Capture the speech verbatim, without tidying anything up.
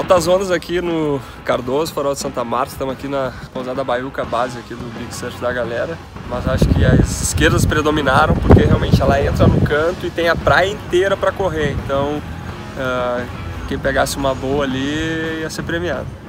Altas ondas aqui no Cardoso, Farol de Santa Marta. Estamos aqui na pousada Baiuca, base aqui do Big Surf da galera. Mas acho que as esquerdas predominaram, porque realmente ela entra no canto e tem a praia inteira para correr. Então, uh, quem pegasse uma boa ali ia ser premiado.